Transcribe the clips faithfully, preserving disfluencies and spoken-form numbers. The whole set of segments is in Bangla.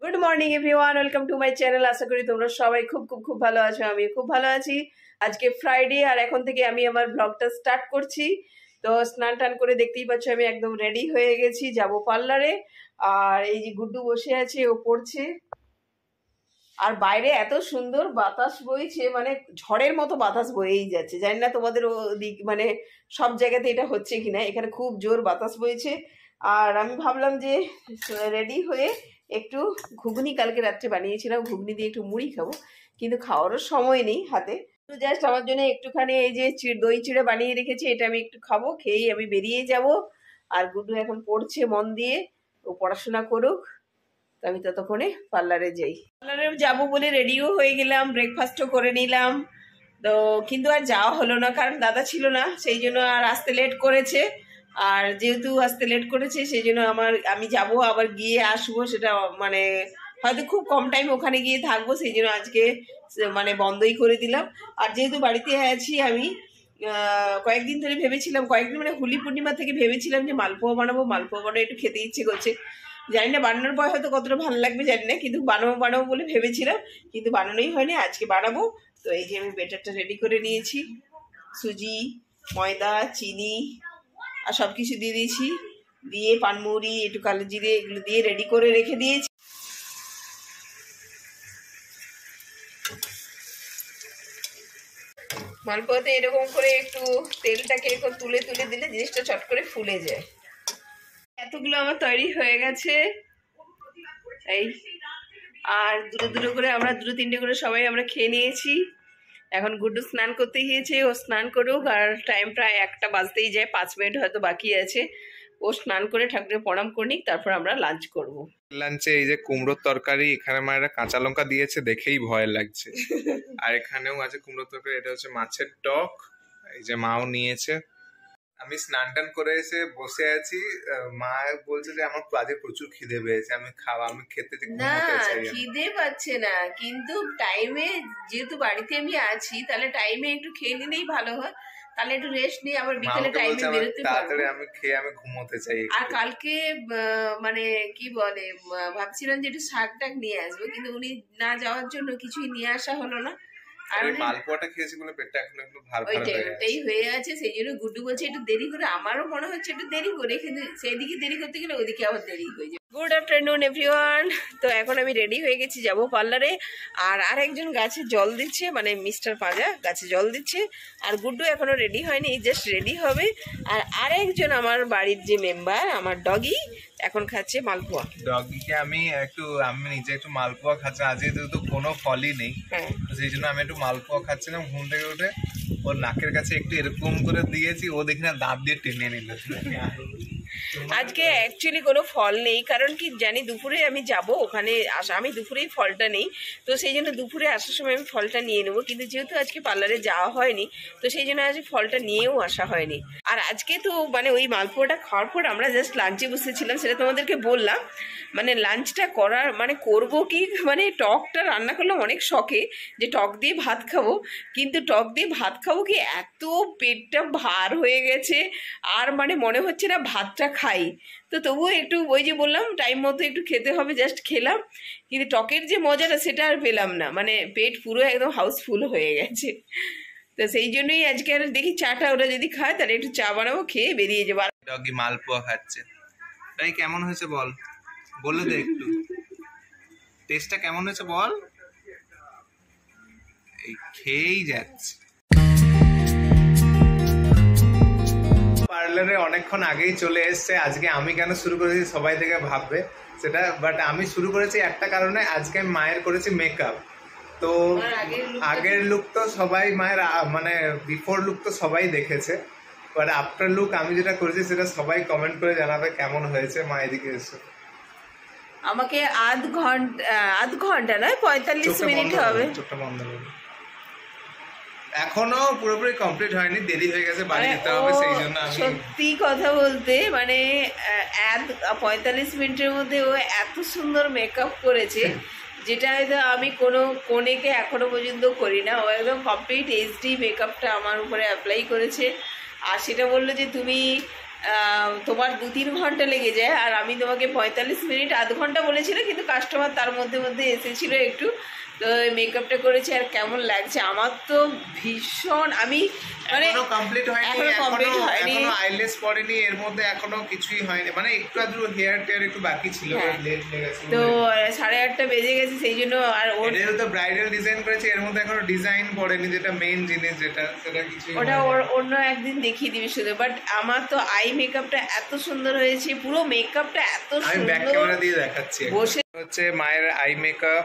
Good morning everyone, welcome to my channel. আশা করি তোমরা সবাই খুব খুব খুব ভালো আছো। আমি খুব ভালো আছি। আজকে ফ্রাইডে আর এখন থেকে আমি আমার ব্লগটা স্টার্ট করছি। তো স্নান টান করে দেখতেই পাচ্ছ আমি একদম রেডি হয়ে গেছি, যাব পার্লারে। আর এই যে গুড্ডু বসে আছে, ও পড়ছে। আর বাইরে এত সুন্দর বাতাস বইছে, মানে ঝড়ের মতো বাতাস বয়েই যাচ্ছে। জানি না তোমাদের দিক মানে সব জায়গাতে এটা হচ্ছে কিনা, এখানে খুব জোর বাতাস বইছে। আর আমি ভাবলাম যে রেডি হয়ে একটু ঘুগনি কালকে রাত্রে বানিয়েছিলাম, ঘুগনি দিয়ে একটু মুড়ি খাবো, কিন্তু খাওয়ারও সময় নেই হাতে। তো জাস্ট আমার জন্য একটুখানি এই যে দই চিড়ে বানিয়ে রেখেছি, এটা আমি একটু খাবো, খেয়েই আমি বেরিয়ে যাব। আর গুড্ডু এখন পড়ছে মন দিয়ে, ও পড়াশোনা করুক, তো আমি ততক্ষণে পার্লারে যাই। পার্লারে যাবো বলে রেডিও হয়ে গেলাম, ব্রেকফাস্টও করে নিলাম। তো কিন্তু আর যাওয়া হলো না, কারণ দাদা ছিল না, সেই জন্য আর আসতে লেট করেছে। আর যেহেতু আসতে লেট করেছে সেই জন্য আমার আমি যাব আবার গিয়ে আসবো, সেটা মানে হয়তো খুব কম টাইম ওখানে গিয়ে থাকবো, সেই জন্য আজকে মানে বন্ধই করে দিলাম। আর যেহেতু বাড়িতে আছি আমি কয়েকদিন ধরে ভেবেছিলাম, কয়েকদিন মানে হোলি পূর্ণিমা থেকে ভেবেছিলাম যে মালপোয়া বানাবো, মালপোয়া বানাবো একটু খেতে ইচ্ছে করছে। জানি না বানানোর পর হয়তো কতটা ভালো লাগবে জানি না, কিন্তু বানাবো বানাবো বলে ভেবেছিলাম, কিন্তু বানানোই হয়নি। আজকে বানাবো। তো এই যে আমি ব্যাটারটা রেডি করে নিয়েছি, সুজি, ময়দা, চিনি আর সব কিছু দিয়ে দিয়েছি, দিয়ে পানমুড়ি, একটু কালো জিরে, এগুলো দিয়ে রেডি করে রেখে দিয়েছি। মালপোয়াতে এরকম করে একটু তেলটাকে একটু তুলে তুলে দিলে জিনিসটা চট করে ফুলে যায়। এতগুলো আমার তৈরি হয়ে গেছে এই, আর দুটো দুটো করে আমরা দুটো তিনটে করে সবাই আমরা খেয়ে নিয়েছি। এখন গুড্ডু স্নান করতে গিয়েছে, ও স্নান করুক। আর টাইম প্রায় একটা বাজতেই যায়, পাঁচ মিনিট হয়তো বাকি আছে। ও স্নান করে ঠাকুরের প্রণাম করে নিক, তারপর আমরা লাঞ্চ করব। লাঞ্চে এই যে কুমড়োর তরকারি, এখানে মায়েরা কাঁচা লঙ্কা দিয়েছে, দেখেই ভয় লাগছে। আর এখানেও আছে কুমড়োর তরকারি, এটা হচ্ছে মাছের টক, এই যে মাও নিয়েছে। আমি স্নান টান করে এসে বসে আছি, মা বলছে যে আমার আজকে প্রচুর খিদে পেয়েছে, আমি খাওয়া আমি খেতে না খিদে পাচ্ছে না, কিন্তু টাইমে যেহেতু বাড়িতে আমি আছি, তাহলে টাইমে একটু খেয়ে নিলেই ভালো হয়, তাহলে একটু রেস্ট নিয়ে আবার বিকেলে টাইমে বেরোতে পারবো। আমি খেয়ে আমি ঘুমোতে চাই। আর কালকে মানে কি বলে ভাবছিলাম যে একটু শাক টাক নিয়ে আসবো, কিন্তু উনি না যাওয়ার জন্য কিছুই নিয়ে আসা হলো না। আর মালপোয়াটা খেয়েছি বলে পেটটা এখন একটু ভার ভার হয়ে আছে। ওইটাই হয়ে আছে, সেই জন্য গুড্ডু বলছে একটু দেরি করে, আমারও মনে হচ্ছে একটু দেরি করে, কিন্তু সেইদিকে দেরি করতে গেলে ওইদিকে আবার দেরি হয়ে যায়। Good afternoon everyone. তো এখন আমি রেডি হয়ে গেছি, যাব পার্লারে। আর আরেকজন গাছে জল দিচ্ছে, মানে মিস্টার পাঁজা গাছে জল দিচ্ছে। আর গুড্ডু এখনো রেডি হয়নি, জাস্ট রেডি হবে। আর আরেকজন আমার বাড়ির যে মেম্বার, আমার ডগি, এখন খাচ্ছে মালপোয়া। ডগিকে আমি একটু আমি নিজে একটু মালপোয়া খাচ্ছি, আজকে তো কোনো ফলই নেই, সেই জন্য আমি একটু মালপোয়া খাচ্ছিলাম। ঘুম থেকে উঠে ওর নাকের কাছে একটু এরকম করে দিয়েছি, ও দেখি না দাঁত দিয়ে টেনে নিল। আজকে অ্যাকচুয়ালি কোনো ফল নেই, কারণ কি জানি দুপুরে আমি যাব ওখানে আসা, আমি দুপুরেই ফলটা নেই, তো সেই জন্য দুপুরে আসার সময় আমি ফলটা নিয়ে নেবো। কিন্তু যেহেতু আজকে পার্লারে যাওয়া হয়নি, তো সেই জন্য আজকে ফলটা নিয়েও আসা হয়নি। আর আজকে তো মানে ওই মালপোয়াটা খাওয়ার পর আমরা জাস্ট লাঞ্চে বসেছিলাম, সেটা তোমাদেরকে বললাম। মানে লাঞ্চটা করার মানে করব কি, মানে টকটা রান্না করলাম অনেক শখে যে টক দিয়ে ভাত খাবো, কিন্তু টক দিয়ে ভাত খাবো কি এত পেটটা ভার হয়ে গেছে, আর মানে মনে হচ্ছে না ভাতটা খাই। তো তবুও একটু ওই যে বললাম টাইম মতো একটু খেতে হবে, জাস্ট খেলাম, কিন্তু টকের যে মজাটা সেটা আর পেলাম না, মানে পেট পুরো একদম হাউসফুল হয়ে গেছে। তো সেই জন্যই আজকে আর দেখি চাটা ওরা যদি খায় তাহলে একটু চা বানাবো, খেয়ে বেরিয়ে যাবো। ডগি মালপোয়া খাচ্ছে, তাই কেমন হয়েছে বল, বলে দে একটু টেস্টটা কেমন হয়েছে বল। এই খেয়েই যাচ্ছে। পার্লারে অনেকক্ষণ আগেই চলে এসছে, আজকে আমি কেন শুরু করেছি সবাই থেকে ভাববে সেটা, বাট আমি শুরু করেছি একটা কারণে, আজকে আমি মায়ের করেছি মেকআপ। তো আগের লুক তো সবাই মায়ের মানে বিফোর লুক তো সবাই দেখেছে, বাট আফটার লুক আমি যেটা করেছি সেটা সবাই কমেন্ট করে জানাবে কেমন হয়েছে। মা এদিকে এসে আমাকে আধ ঘন্টা আধ ঘন্টা নয় পঁয়তাল্লিশ মিনিট হবে। চোখটা বন্ধ করবে, এখনো পুরোপুরি কমপ্লিট হয়নি, দেরি হয়ে গেছে, বাড়ি যেতে হবে, সেই জন্য আমি সত্যি কথা বলতে মানে পঁয়তাল্লিশ মিনিটের মধ্যে ও এত সুন্দর মেকআপ করেছে, যেটা হয়তো আমি কোনো কোনেকে এখনো পর্যন্ত করি না। ও একদম কমপ্লিট এইচডি মেকআপটা আমার উপরে অ্যাপ্লাই করেছে। আর সেটা বললো যে তুমি তোমার দু তিন ঘন্টা লেগে যায়, আর আমি তোমাকে পঁয়তাল্লিশ মিনিট আধ ঘন্টা বলেছিলাম, কিন্তু কাস্টমার তার মধ্যে মধ্যে এসেছিল একটু। তো মেকআপটা করেছি, আর কেমন লাগছে আমার তো ভীষণ, আমি মানে এখনো কমপ্লিট হয়নি, এখনো কমপ্লিট হয়নি, এখনো আইলেস পড়েনি, এর মধ্যে এখনো কিছুই হয়নি, মানে একটু আধটু হেয়ার টেয়ার একটু বাকি ছিল, লেট লেগেছে। তো সাড়ে আটটা বেজে গেছে, সেই জন্য। আর ওর তো ব্রাইডাল ডিজাইন করেছে, এর মধ্যে এখনো ডিজাইন পড়েনি, যেটা মেইন জিনিস যেটা, সেটা কিছু ওটা ওর অন্য একদিন দেখিয়ে দিবি শুধু। বাট আমার তো আই মেকআপটা এত সুন্দর হয়েছে, পুরো মেকআপটা এত সুন্দর। আমি ব্যাক ক্যামেরা দিয়ে দেখাচ্ছি। বসে হচ্ছে মায়ের আই মেকআপ,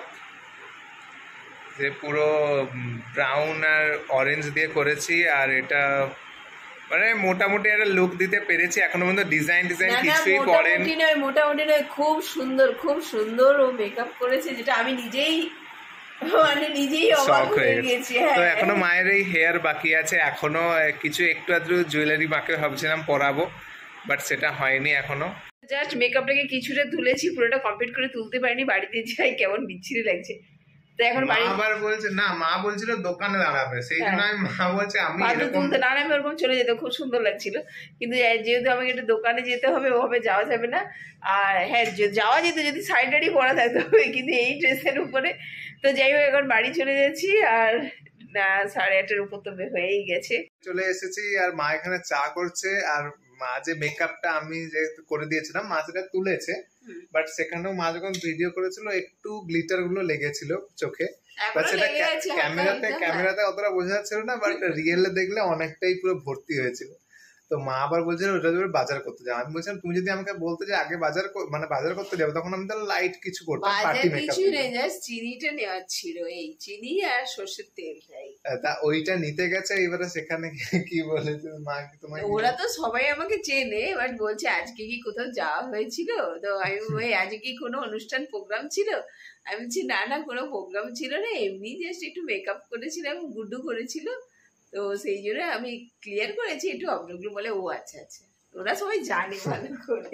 যে পুরো ব্রাউন আর অরেঞ্জ দিয়ে করেছি, আর এটা মানে মোটামুটি একটা লুক দিতে পেরেছি। এখনো পর্যন্ত ডিজাইন ডিজাইন কিছুই পড়েনি, নয় মোটামুটি নয়, খুব সুন্দর, খুব সুন্দর ও মেকআপ করেছে, যেটা আমি নিজেই মানে নিজেই অবাক হয়ে গেছি। তো এখনো মায়ের এই হেয়ার বাকি আছে, এখনো কিছু একটু আধটু জুয়েলারি মাকে ভাবছিলাম পরাবো, বাট সেটা হয়নি এখনো। জাস্ট মেকআপটাকে কিছুটা তুলেছি, পুরোটা কমপ্লিট করে তুলতে পারিনি, বাড়িতে যাই কেমন বিচ্ছিরি লাগছে। তো এখন মা আবার বলছে না, মা বলছিল দোকানে দাঁড়াবে, সেই জন্য আমি মা বলছে আমি এরকম তুলতে না, আমি ওরকম চলে যেতে খুব সুন্দর লাগছিল, কিন্তু যেহেতু আমাকে একটু দোকানে যেতে হবে, ওভাবে যাওয়া যাবে না। আর হ্যাঁ, যাওয়া যেত যদি সাইডারই পরা থাকতে হবে, কিন্তু এই ড্রেসের উপরে। তো যাই হোক, এখন বাড়ি চলে যাচ্ছি, আর না সাড়ে আটটার উপর তো হয়েই গেছে, চলে এসেছি। আর মা এখানে চা করছে, আর মা যে মেকআপটা আমি যে করে দিয়েছিলাম, মা সেটা তুলেছে, বাট সেখানেও মা যখন ভিডিও করেছিল একটু গ্লিটার গুলো লেগেছিল চোখে, বাট সেটা ক্যামেরাতে ক্যামেরাতে অতটা বোঝা যাচ্ছিল না, বাট রিয়েলে দেখলে অনেকটাই পুরো ভর্তি হয়েছিল। তো মা আবার বলছিল ওটা তুমি বাজার করতে যাও। আমি বলছিলাম তুমি যদি আমাকে বলতে যে আগে বাজার মানে বাজার করতে যাবো, তখন আমি তাহলে লাইট কিছু করতাম, পার্টি মেকআপ। চিনিটা নেওয়ার ছিল, এই চিনি আর সর্ষের তেলটাই। তা ওইটা নিতে গেছে, এবারে সেখানে কি বলেছে মা? কি তোমার ওরা তো সবাই আমাকে চেনে, বাট বলছে আজকে কি কোথাও যাওয়া হয়েছিল? তো আমি ওই আজকে কি কোনো অনুষ্ঠান প্রোগ্রাম ছিল? আমি বলছি না না, কোনো প্রোগ্রাম ছিল না, এমনি জাস্ট একটু মেকআপ করেছিলাম, গুড্ডু করেছিল, তো সেই জন্য আমি ক্লিয়ার করেছি একটু অবজেক্টগুলো। বলে ও আচ্ছা আচ্ছা, ওরা সবাই জানে ভালো করে,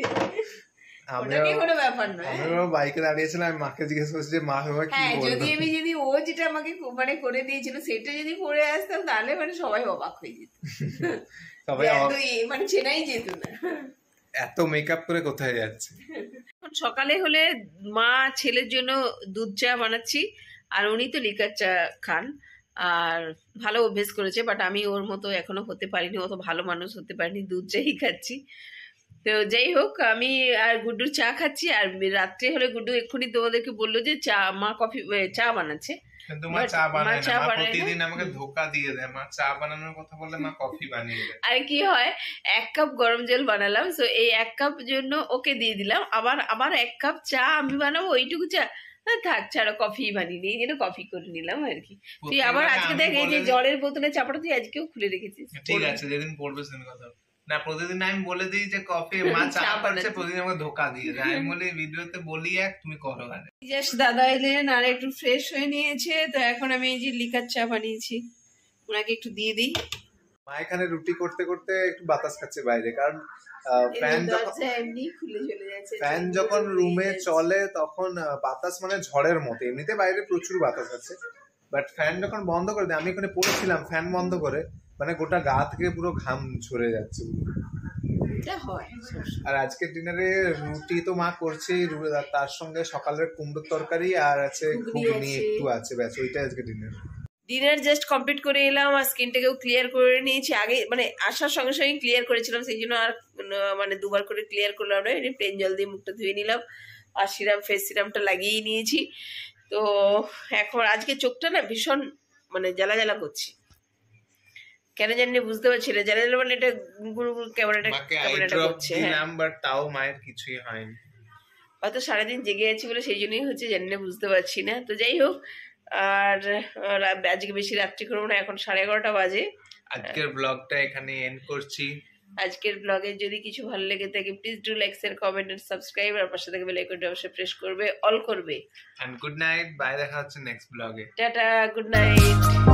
ওটাকে কোনো ব্যাপার নয়। আমরা বাইকে দাঁড়িয়েছিলাম, আমি মাকে জিজ্ঞেস করছি যে মা বাবা কি বলবো, যদি আমি যদি ও যেটা আমাকে মানে করে দিয়েছিল সেটা যদি পরে আসতাম, তাহলে মানে সবাই অবাক হয়ে যেত, সবাই মানে চেনাই যেত না এত মেকআপ করে কোথায় যাচ্ছে। সকালে হলে মা ছেলের জন্য দুধ চা বানাচ্ছি, আর উনি তো লিকার চা খান, আর ভালো অভ্যেস করেছে, বাট আমি ওর মতো এখনো হতে পারিনি, অত ভালো মানুষ হতে পারিনি, দুধ চাই খাচ্ছি। তো যাই হোক, আমি আর গুড্ডুর চা খাচ্ছি, আর রাত্রে হলে গুড্ডু এক্ষুনি তোমাদেরকে বললো যে চা মা কফি চা বানাচ্ছে, কিন্তু মা চা বানায় না, মা প্রতিদিন আমাকে ধোকা দিয়ে দেয়, মা চা বানানোর কথা বললে মা কফি বানিয়ে দেয়। আর কি হয়, এক কাপ গরম জল বানালাম, তো এই এক কাপ জন্য ওকে দিয়ে দিলাম, আবার আবার এক কাপ চা আমি বানাবো, ওইটুকু চা থাক, ছাড়া কফি বানিয়ে নিই, যেন কফি করে নিলাম আর কি। তুই আবার আজকে দেখ, এই যে জলের বোতলের চাপাটা তুই আজকেও খুলে রেখেছিস। ঠিক আছে, যেদিন পড়বে সেদিন কথা না, প্রতিদিন আমি বলে দিই যে কফি মা চা বানাচ্ছে, প্রতিদিন আমাকে ধোকা দিয়ে দেয়। আমি বলি ভিডিওতে বলি এক, তুমি করো আর জাস্ট দাদা এলেন আর একটু ফ্রেশ হয়ে নিয়েছে, তো এখন আমি এই যে লিকার চা বানিয়েছি, ওনাকে একটু দিয়ে দিই। মা এখানে রুটি করতে করতে একটু বাতাস খাচ্ছে বাইরে, কারণ ফ্যান যখন এমনি খুলে চলে যাচ্ছে, ফ্যান যখন রুমে চলে তখন বাতাস মানে ঝড়ের মতো, এমনিতে বাইরে প্রচুর বাতাস আছে, বাট ফ্যান যখন বন্ধ করে দেয়, আমি এখানে পড়েছিলাম ফ্যান বন্ধ করে, মানে গোটা গা থেকে পুরো ঘাম ঝরে যাচ্ছে। আর আজকের ডিনারে রুটি তো মা করছে, তার সঙ্গে সকালের কুমড়োর তরকারি আর আছে ঘুগনি একটু আছে, ব্যাস ওইটা আজকে ডিনার। ডিনার জাস্ট কমপ্লিট করে এলাম, আর স্কিনটাকেও ক্লিয়ার করে নিয়েছি, আগে মানে আসার সঙ্গে সঙ্গে ক্লিয়ার করেছিলাম, সেই জন্য আর মানে দুবার করে ক্লিয়ার করলাম না, প্লেন জল দিয়ে মুখটা ধুয়ে নিলাম, আর সিরাম ফেস সিরামটা লাগিয়েই নিয়েছি। তো এখন আজকে চোখটা না ভীষণ মানে জ্বালা জ্বালা করছি, কেন জানি বুঝতে পারছি না, জ্বালা জ্বালা মানে এটা ক্যামেরাটা ক্যামেরাটা করছে, বাট তাও মায়ের কিছুই হয়নি, হয়তো সারাদিন জেগে আছি বলে সেই জন্যই হচ্ছে, জানি না, বুঝতে পারছি না। তো যাই হোক, আর আজকে বেশি রাত্রি করবো না, এখন সাড়ে এগারোটা বাজে। আজকের ব্লগটা এখানে এন্ড করছি। আজকের ব্লগে যদি কিছু ভালো লেগে থাকে, please do like share comment and subscribe, আর পাশে থেকে বেল আইকনটা অবশ্যই প্রেস করবে, অল করবে। এন্ড গুড নাইট, বাই, দেখা হচ্ছে next blog. Tata, good night.